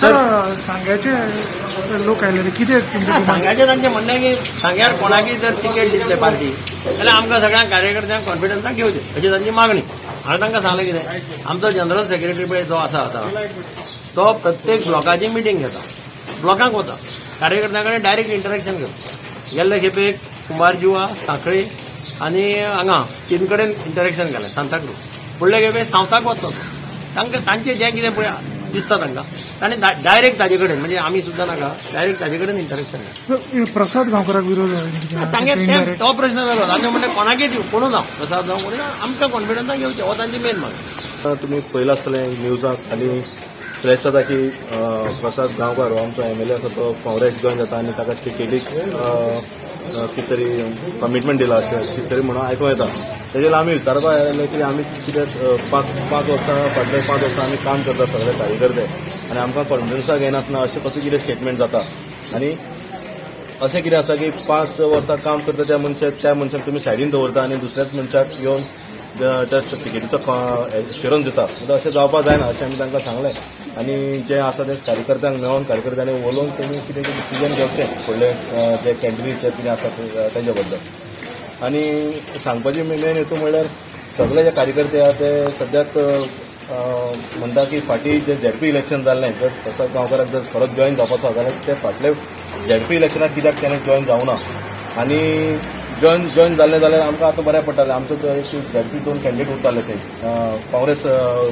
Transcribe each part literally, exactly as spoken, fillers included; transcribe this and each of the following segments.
Sir सांग्याचे लोक आयले कितें सांग्याचे तांचें म्हणणें की सांग्यार कोणाकय जर तिकेट दितले पार्टी जाल्यार आमकां सगळ्यांक कार्यकर्त्यांक कॉन्फिडन्सान घेवचें अशी तांची मागणी. हांवें तांकां सांगलें कितें आमचो जनरल सेक्रेटरी पळय जो आसा आतां तो प्रत्येक ब्लॉकाची मिटींग घेता, ब्लॉकांक वता, कार्यकर्त्यां कडेन डायरेक्ट इंटरेक्शन घेता. गेल्ले खेपेक कुंभारजुवा, सांखळी आनी हांगा तीन कडेन इंटरेक्शन केलें सांताक्रूज. फुडले खेपे सावथाक वचलो तांकां तांचें जें कितें पळय दिसता तांकां तांणी डायरेक्ट ताजे कडेन म्हणजे आमी सुद्दां नाका डायरेक्ट ताजे कडेन इंटरेक्शन केलें. प्रसाद गांवकाराक विरोध तांगे तो प्रश्न जालो तांचे म्हणटा कोणाकय दिवं कोणू जावं प्रसाद जावं कोणी आमकां कॉन्फिडन्सान घेवचें हो तांची मेन मागणी. तुमी पळयलां आसतलें न्यूजाक आनी फ्लॅश जाता की प्रसाद गांवकार हो आमचो एम एल ए आसा तो काँग्रेस जॉयन जाता आनी ताका टिकेटीक कितें तरी कमिटमेंट दिला अशें कितें तरी म्हणून आयकूं येता. तेजे आमी विचारपाक आयले की आमी कितें पांच पांच वर्सां फाटले पांच वर्सां आमी काम करता सगळे कार्यकर्ते आनी आमकां कॉन्फिडन्साक येनासतना अशें कसो कितें स्टेटमेंट जाता. आनी अशें कितें आसा की पांच वर्सां काम करता त्या मनशाक त्या मनशाक तुमी सायडीन दवरता आनी दुसऱ्याच मनशाक येवन त्या टिकेटीचो एश्युरन्स दिता. अशें जावपाक जायना अशें आमी तांकां सांगलें. आनी जे आसा ते कार्यकर्त्यांक मेळोन कार्यकर्त्यांनी उलोवन तेमी कितें कितें डिसिजन घेवचें फुडले जे कॅन्डिडेट जे कितें आसा तेजे बद्दल. आनी सांगपाची मेन हेतू म्हणल्यार सगळे जे कार्यकर्ते आहा ते सद्याक म्हणटा की फाटीं जे झेडपी इलेक्शन जाल्लें जर प्रसाद गांवकाराक जर परत जॉयन जावपाचो जाल्यार ते फाटले झेडपी इलेक्शनाक कित्याक ताणें जॉयन जावना आनी जॉयन जॉयन जाल्लें जाल्यार आमकां आतां बरें पडटालें. आमचो झेडपी दोन कॅन्डिडेट उरताले ते काँग्रेस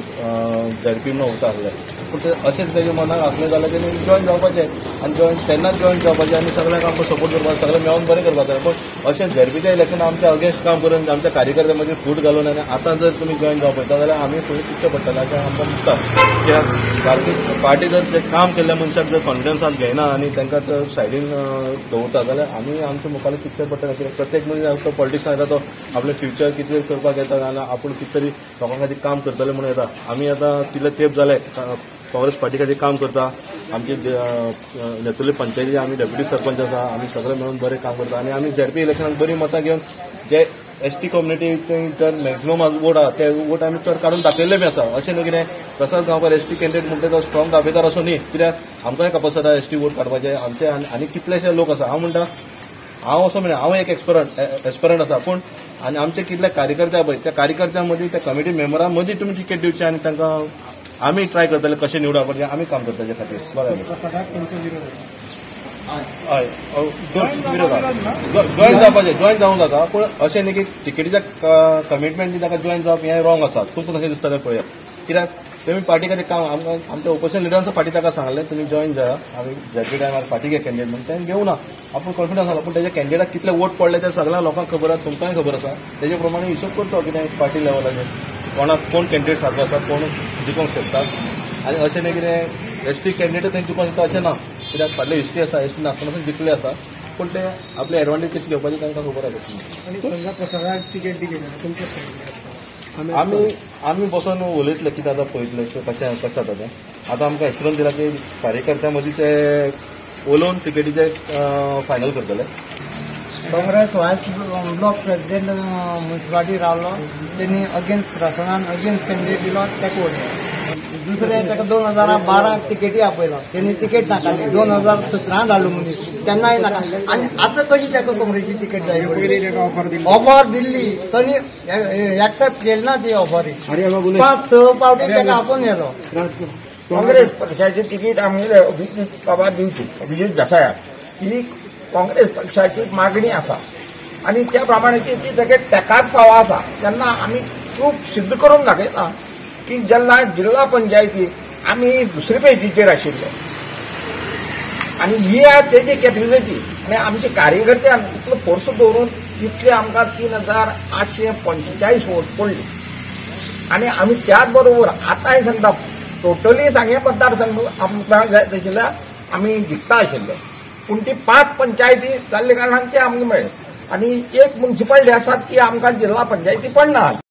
झेडपी म्हणून उरता आसले पूण ते अशेंच तेजे मनाक आसलें जाल्यार तेणी जॉयन जावपाचें आनी जॉयन तेन्नाच जॉयन जावपाचें आनी सगळ्यांक आमकां सपोर्ट करपाक सगळें मेळोन बरें करपाचें. पूण अशें झेडपीच्या इलेक्शनाक आमच्या अगेन्स्ट काम करून आमच्या कार्यकर्त्यां मदीं फूट घालून आनी आतां जर तुमी जॉयन जावपाचो जाल्यार आमी फुडें चिंतचें पडटलें अशें आमकां दिसता. कित्याक भारतीय पार्टी जर ते काम केल्ल्या मनशाक जर कॉन्फिडन्सान घेयना आनी तांकां जर सायडीन दवरता जाल्यार आमी आमच्या मुखार चिंतचें पडटलें. कित्याक प्रत्येक मनीस तो पॉलिटिक्सान येता तो आपलें फ्युचर कितें करपाक येता जाल्यार आपूण कितें तरी लोकां खातीर काम करतले म्हणून येता. आमी आतां तितले तेंप जाले काँग्रेस पार्टी खातीर काम करता. आमचे नेतुर्ली पंचायती आमी डेप्युटी सरपंच आसा आमी सगळे मेळून बरें काम करता आनी आमी झेडपी इलेक्शनाक बरी मतां घेवन जे एसटी कम्युनिटी जर मॅक्झिमम वोट आहा ते वोट आमी चड काडून दाखयल्ले बी आसा. अशें न्हू कितें प्रसाद गांवकार एसटी कॅन्डिडेट म्हणटा तो स्ट्रॉंग दावेदार असो न्ही. कित्याक आमकांय कॅपॅसिटी आसा एसटी वोट काडपाचे आमचे आनी कितलेशे लोक आसा. हांव म्हणटा हांव असो म्हणटा हांव एक एक्सपरंट एस्परंट आसा पूण आनी आमचे कितले कार्यकर्ते पळय त्या कार्यकर्त्यां मदीं त्या कमिटी मेंबरां मदीं तुमी टिकेट दिवची आनी तांकां आमी ट्राय करतले कशें निवडपाचें आमी काम करता ताचे खातीर. बरें हय विरोध आहा जॉयन जावपाचें जॉयन जावंक जाता पूण अशें न्ही की टिकेटीच्या कमिटमेंट ताका जॉयन जावप हें रॉंग आसा. तुमकां कशें दिसता तें पळयात. कित्याक तुमी पार्टी खातीर काम आमकां आमच्या ओपोजिशन लिडरांचो फाटीं ताका सांगलें तुमी जॉयन जाया आमी झेडपी टायमार फाटीं घे कॅन्डिडेट म्हणून तें घेवं ना. आपूण कॉन्फिडन्स आसा पूण तेज्या कॅन्डिडेटाक कितले वोट पडले ते सगळ्या लोकांक खबर आसा तुमकांय खबर आसा. तेजे प्रमाणे हिशोब करता कितें पार्टी लेवलाचेर कोणाक कोण कॅन्डिडेट सारको आसा कोण जिखूंक शकता. आनी अशें न्ही कितें एसटी कॅन्डिडेट थंय जिखूंक शकता अशें ना. कित्याक फाटले हिस्ट्री आसा एसटी नासतना जिखले आसा पूण ते आपले एडवांटेज कशी घेवपाची तांकां खबर आसा. आमी आमी बसून उलयतले कितें आतां पळयतले कशें कशें जाता तें. आतां आमकां एक्सपिरियन्स दिला की कार्यकर्त्यां मदीं ते उलोवन टिकेटीचे फायनल करतले. काँग्रेस वायस ब्लॉक प्रेसिडेंट म्युन्सिपालिटी रावलो त्यांनी अगेन्स्ट प्रशासनान अगेन्स्ट कॅन्डिडेट दिलो ताका वोट. दुसरे ताका दोन हजार बारा तिकेटी आपयलो त्यांनी तिकेट नाकारली. दोन हजार सतरा धाडलो मनीस तेन्नाय नाका आनी आतां कशी ताका काँग्रेसची तिकेट जाय पडली. ऑफर दिल्ली तरी एक्सेप्ट केली ना ती ऑफर. पांच स पावटी ताका आपोवन येलो. काँग्रेस पक्षाची तिकीट आमगेले अभिजीत बाबा दिवची अभिजीत देसायाक ही काँग्रेस पक्षाची मागणी आसा आनी त्या प्रमाणेची ती ताका तेकाच फावो आसा. तेन्ना आमी खूब सिद्ध करून दाखयता की जेन्ना जिल्ला पंचायतीक आमी दुसरे पेजीचेर आशिल्ले आनी ही तेजी कॅपेसिटी आनी आमचे कार्यकर्त्यांक इतलो फोर्स दवरून इतले आमकां तीन हजार आठशे पंचेचाळीस वोट पडली आनी आमी त्याच बरोबर आतांय सांगता टोटली सांगे मतदारसंघ आमकां जाय तशिल्ल्या आमी जिखता आशिल्ले पूण ती पांच पंचायती जाल्ले कारणान ते आमकां मेळ्ळे आनी एक म्युन्सिपालिटी आसा ती आमकां जिल्ला पंचायती पडना.